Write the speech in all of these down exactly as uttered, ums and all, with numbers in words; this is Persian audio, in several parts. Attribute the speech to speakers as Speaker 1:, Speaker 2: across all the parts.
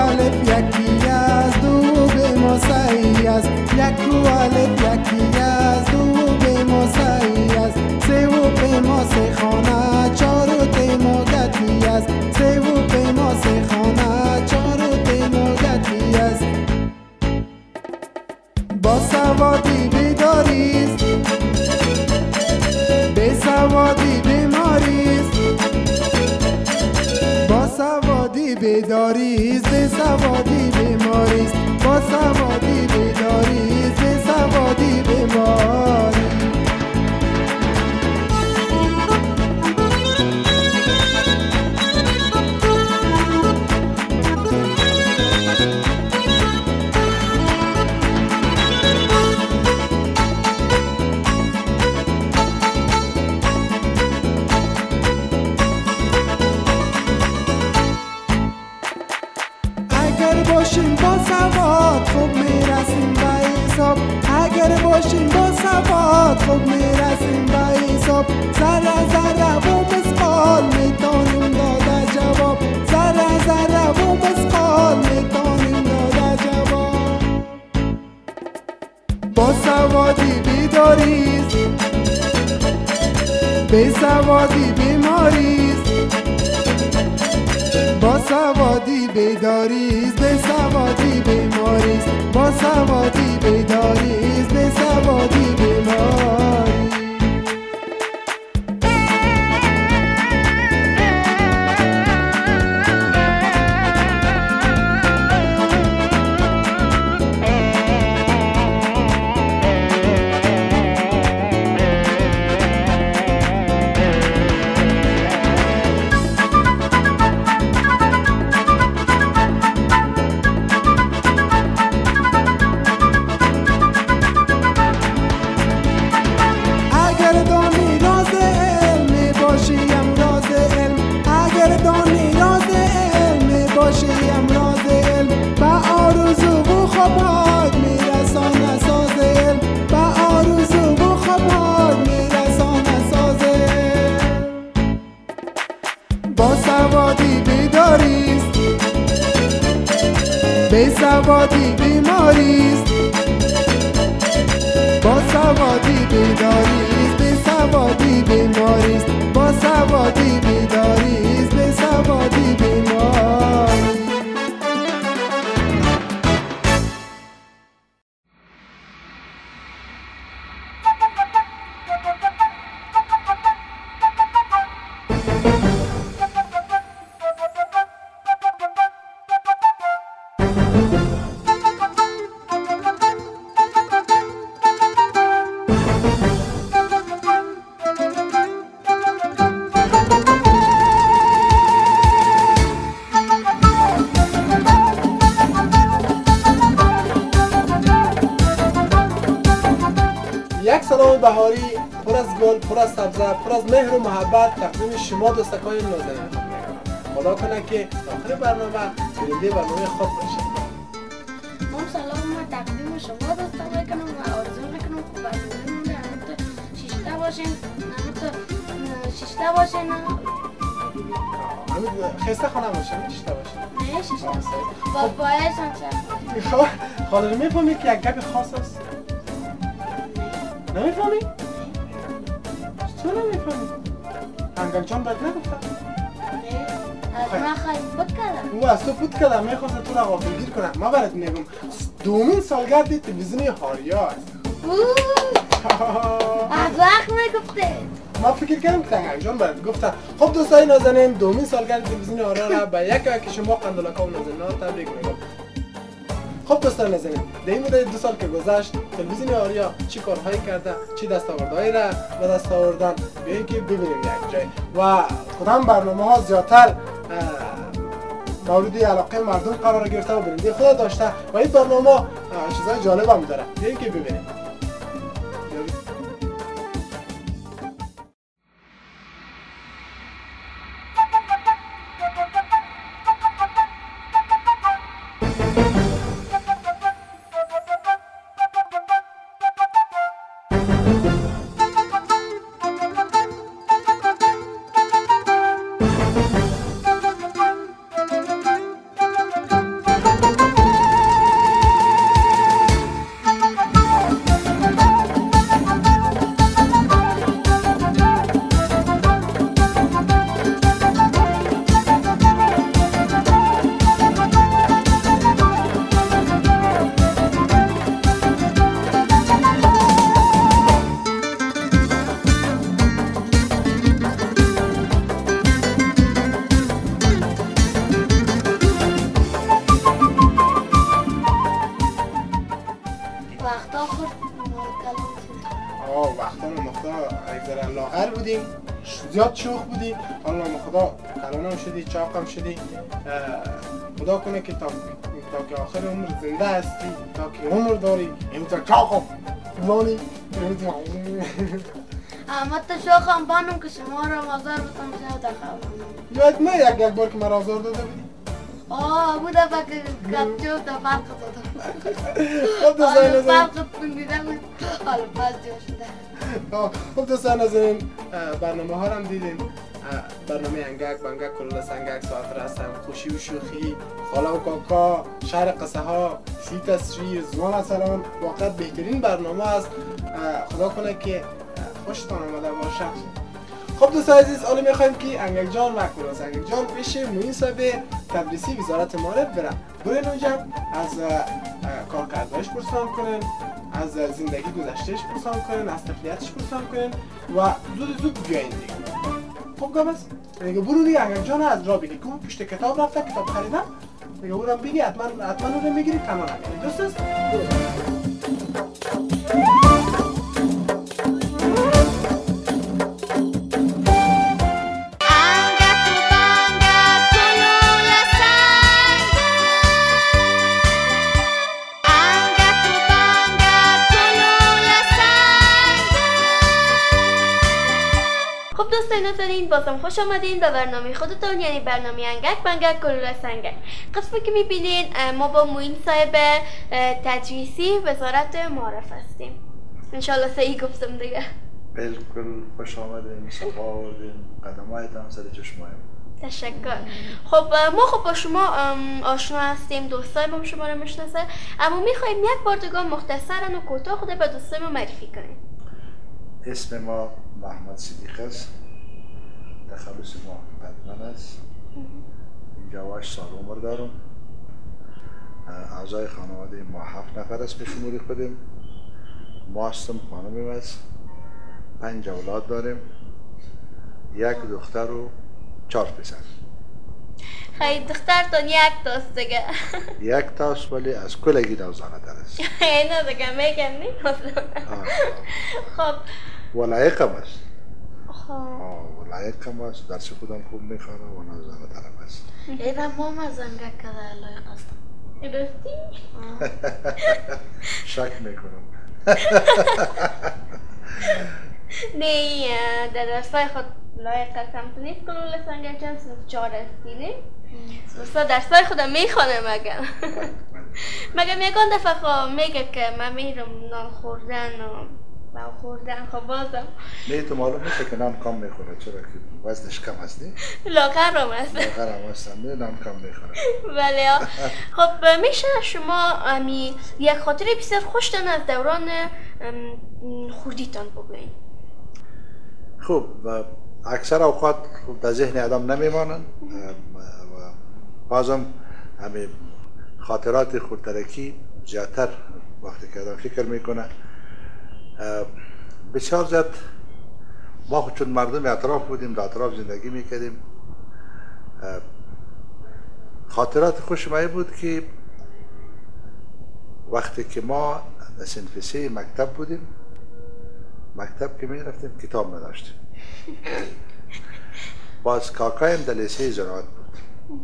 Speaker 1: الف یکی است دو به ما صحیح است یک و الف یکی است دو به ما صحیح است سه و به ما سه خانه چهار و به ما گتی است سه و به ما سه خانه چهار و به ما گتی است با سوادی بیداریست بی سوادی بیماریست با سوادی بیداریست بی سوادی بیماریست با سوادی بیداریست بی سوادی بیماریست باشیم با سواد خوب میرسیم به حساب اگر باشیم با سواد خوب میرسیم به حساب ذره ذره و مثقال میتونیم داده جواب ذره ذره و مثقال میتونیم داده جواب با سوادی بیداریست بی سوادی بیماریست با سوادی بیداریست به سوادی بیماریست با سوادی بیداریست به سوادی بیماریست با سوادی بیداریست بی سوادی بیماریست با سوادی بیداریست بی سوادی بیماریست با سوادی بیداریست بی سوادی بیماریست یک سلام بهاری پر از گل، پر از سبزه، پر از مهر و محبت تقدیم شما دوستکان نازنین میکنم. خدا کنه که آخر برنامه بیننده برنامه خوب باشید.
Speaker 2: من سلام ما تقدیم شما دوستان میکنم و آرزو میکنم که برنامه همه شیشته باشین، همه شیشته باشین.
Speaker 1: خسته خانه باشین، شیشته باشین.
Speaker 2: نه شیشته باشین. با پایشان چه؟
Speaker 1: خاله میفهمی که یک گپ خاص است؟ نمیفهمی؟ چرا نمیفهمی؟ انگل جان بد نگفتم؟
Speaker 2: نه از من خواهی بود کردم
Speaker 1: او از تو بود کردم میخواست تو را غافلگیر کنم. ما برات میگم دومین سالگرد تلویزیون هاریا است.
Speaker 2: از وقت میگفته
Speaker 1: ما فکر کردم که انگل جان برات گفتم. خب دوستای نازنین دومین سالگرد تلویزیون هاریا را به یک یک شما قندلکا و نازنین‌ها تبریک میگم. خب دوستان نازنین در این مدت دو سال که گذشت تلویزیون آریا چی کارهایی کرده چی دستاوردهایی را به دست آوردن بیایید که ببینیم یک جای و کدام برنامه ها زیادتر مورد علاقه مردم قرار گرفته و بیننده خود داشته و این برنامه چیزای جالب هم داره بیایید که ببینیم. آه وقتا نمخدا یک ذره لاغر بودیم، زیاد شوخ بودیم. حالا نمخدا کلانم شدی، چاقم شدی. خدا کنه که تا تا که آخر عمر زنده هستی، تا که عمر داری، اینجا چاقم فلانی اینجا.
Speaker 2: اما تو شوخم بانم که شما را مازار بتم شد دخوام.
Speaker 1: یاد نه یک یک بار که مرا آزار داده بودی؟
Speaker 2: آه بوده فکر کپچو تا فرق داده.
Speaker 1: خب دوستان نازنین
Speaker 2: فرق دیدم حالا پس جو شده.
Speaker 1: خب دوستان نازنین برنامه ها هم دیدین. برنامه انگک بنگک کلول سنگک ساعت رسم خوشی و شوخی خاله و کاکا شهر قصه ها سی تصویر زمان اصلان واقعا بهترین برنامه است. خدا کنه که خوشتان آمده باشه. خب دوستان عزیز حالا میخوایم که انگک جان و کلول سنگک جان پیش معین صاحب تدریسی وزارت معارف بره. برین اونجا از کارکردش پرسان کنن، از زندگی گذشتهش پرسان کنن، از تفلیتش پرسان کنن و زود زود بیاین دیگه. خب گامست دیگه برو دیگه انگک جان از را بگی که اون پشت کتاب رفته کتاب خریدم دیگه برو بگی حتما حتما اون رو میگیری تمام نمیگیری. دوست است؟
Speaker 3: دوستان نازنین بازم خوش آمدین به برنامه خودتون، یعنی برنامه انگک بنگک کلول سنگک. قسمی که میبینین ما با معین صاحب تدریسی وزارت معارف هستیم. انشالله صحیح گفتم دیگه.
Speaker 4: بالکل خوش آمدین، صفا آوردین، قدمایتان سر چشمایم.
Speaker 3: تشکر. خب ما خب با شما آشنا هستیم، دوستای ما شما رو میشناسه، اما میخوایم یک بار دیگه مختصرا و کوتاه خود به دوستای ما معرفی کنیم.
Speaker 4: اسم ما محمد صدیق است، تخلص ما بدمن است، اینجا هشت سال عمر دارم. اعضای خانواده ما هفت نفر است به شمول خودیم. ما هستم، خانمیم است، پنج اولاد داریم، یک دختر و چهار پسر.
Speaker 3: خیلی دخترتون یک تاست دیگه.
Speaker 4: یک تاست ولی از کلگی نوزانه تر است.
Speaker 3: اینو دیگه میگن نیم. خب
Speaker 4: ولایق هم است. ولایق هم است، درس خودم خوب میخوانه و نوزانه ترم است.
Speaker 2: اینا ما مزنگک کده لایق هستم.
Speaker 3: راستی؟
Speaker 4: شک میکنم.
Speaker 3: نه در درسای خود لایق هستم. تو نیست کلول سنگک چند صنف چهار هستی نه؟ دوستا درسای خودم میخوانه مگم. مگم یکان دفعه خواه میگه که من میرم نان خوردن و باو خوردن. خب بازم
Speaker 4: نه تو معلوم نیست که نان کم میخوره، چرا که وزنش کم هست نه؟
Speaker 3: لاغرم هست.
Speaker 4: لاغرم هستم نه، نان کم میخوره.
Speaker 3: بله. خب میشه شما امی یک خاطره بسیار خوشتن از دوران خوردیتان بگوین؟
Speaker 4: خوب اکثر اوقات در ذهن آدم نمیمانن و بازم همین خاطرات خودترکی زیادتر وقتی که آدم فکر میکنه. بسیار زیاد ما خود چون مردم اطراف بودیم، در اطراف زندگی میکردیم. خاطرات خوش ما بود که وقتی که ما در صنف سه مکتب بودیم، مکتب که میرفتیم کتاب نداشتیم. باز کاکایم در لیسه زراعت بود.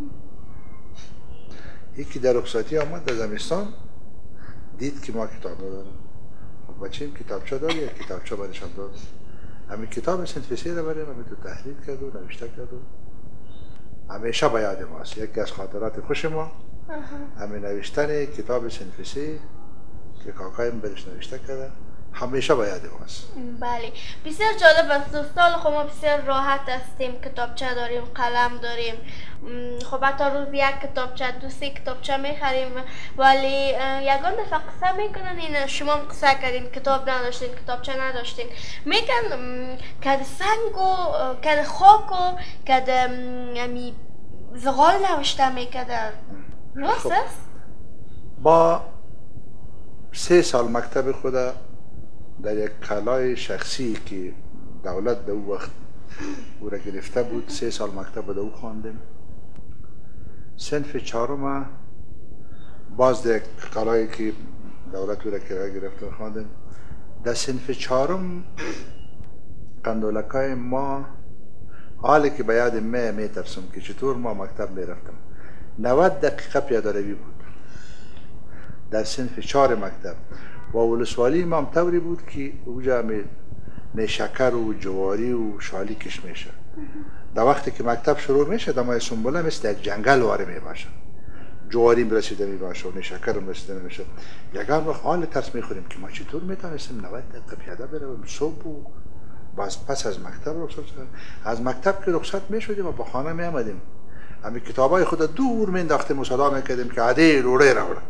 Speaker 4: یکی در رخصتی آمد در زمستان دید که ما کتاب نداریم. خب بچیم کتابچه داری یا کتابچه برشان داد. همین کتاب صنف سه رو بریم همین تو تحلیل کرد و نوشته کرد و همیشه به یاد ماست. یکی از خاطرات خوش ما همین نوشتن کتاب صنف سه که کاکایم برش نوشته کرده همیشه به یاد ماست.
Speaker 3: بله بسیار جالب است دوستان. خب ما بسیار راحت هستیم، کتابچه داریم، قلم داریم. خب حتی روز یک کتابچه دو سه کتابچه میخریم، ولی یگان دفعه قصه میکنن این شما قصه کردین کتاب نداشتین، کتابچه نداشتین. میگن کد سنگ و کد خاک و کد امی زغال نوشته میکرد. راست است؟
Speaker 4: با سه سال مکتب خود در یک کالای شخصی که دولت در او وقت او را گرفته بود، سه سال مکتب در او خواندیم. صنف چهارم باز در یک کالایی که دولت او را کرایه گرفته خواندیم. در صنف چهارم قندولکای ما، حالی که به یاد می میترسم که چطور ما مکتب میرفتم، نود دقیقه پیاده‌روی بود در صنف چهار مکتب و ولسوالی ما هم طوری بود که اوجا می نیشکر و جواری و شالی کش میشه. در وقتی که مکتب شروع میشه دمای سنبله مثل یک جنگل واره میباشه، جواریم رسیده میباشه و نیشکرم رسیده میشه. یکان وقت حال ترس میخوریم که ما چطور میتونستیم نود دقیقه پیاده برویم صبح و باز پس از مکتب رخصت شدیم. از مکتب که رخصت میشدیم و به خانه میامدیم، همین کتابای خود دور مینداختیم و صدا میکردیم که عادی روڑه راوڑه.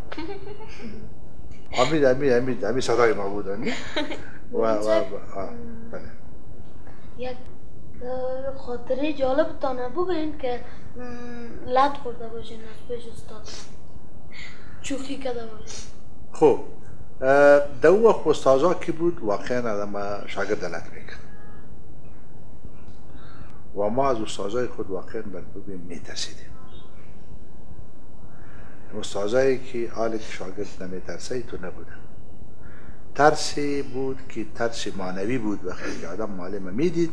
Speaker 4: همین همین همین همین صدای ما بود. همین و و بله.
Speaker 2: یک خاطره جالب تانه بگوین که لط خورده باشین از پیش استاد، شوخی کرده باشین.
Speaker 4: خب در اون وقت استاذا کی بود واقعا آدم شاگرد لط میکرد و ما از استاذای خود واقعا بگوییم میترسیدیم. استاذایی که حالی که شاگرد نمیترسه تو نبودن. ترسی بود که ترس معنوی بود. وقتی که آدم معلم میدید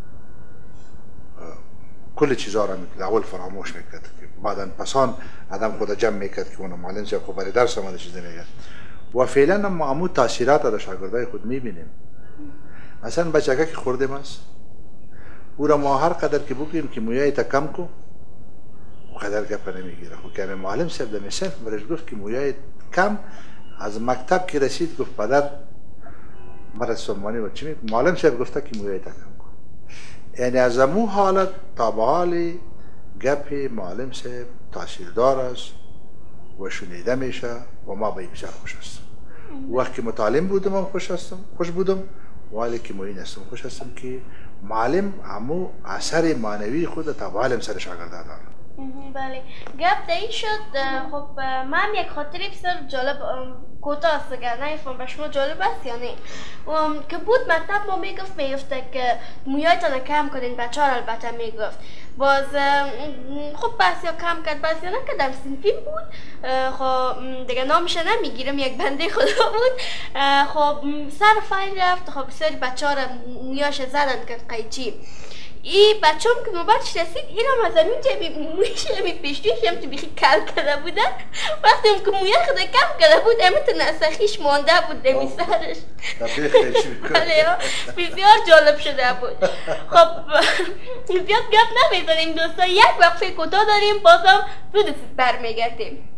Speaker 4: کل چیزا را میکرد، اول فراموش میکرد که بعدا پسان آدم خود جمع میکرد که اون معلم چه خب برای درس آمده چیزی میگه و فعلا ما عمود تاثیرات از شاگردای خود میبینیم. مثلا بچگاه که خوردیم است او را ما هر قدر که بگیم که مویای تا کم کو قدر گپ نمیگیره. خب که معلم صاحب در صنف برش گفت که مویای کم، از مکتب که رسید گفت پدر مرا سلمانی و چی می معلم صاحب گفته که مویای تا کم کو. یعنی از امو حالت تا به حال گپ معلم صاحب تاثیردار است و شنیده میشه و ما به بسیار خوش هستم. وقتی که متعلم بودم هم خوش هستم خوش بودم ولی که معین هستم خوش هستم که معلم همو اثر معنوی خود تا معلم سر شاگرد داره.
Speaker 3: بله گپ دایی شد. خب من یک خاطری بسیار جالب کوتاه است اگر نمیفهم به شما جالب است یا نه که بود مکتب ما میگفت میگفت که مویایتان کم کنین، بچه ها البته میگفت باز خب بس یا کم کرد بس یا نکردم صنفی بود. خب دیگه نامش نمیگیرم، یک بنده خدا بود. خب سر فایل رفت، خب بسیاری بچه ها را مویاش زدن کرد قیچی. ای بچه هم که نوبتش رسید این هم از همین جبی مویش همی پیشتویش هم تو بیخی کل کرده بودن. وقتی هم که مویه خدا کم کرده بود امیت نسخیش مانده بود دمی سرش. بله بسیار جالب شده بود. خب زیاد گپ نمیزنیم دوستا، یک وقفه کوتاه داریم بازم زود برمیگردیم.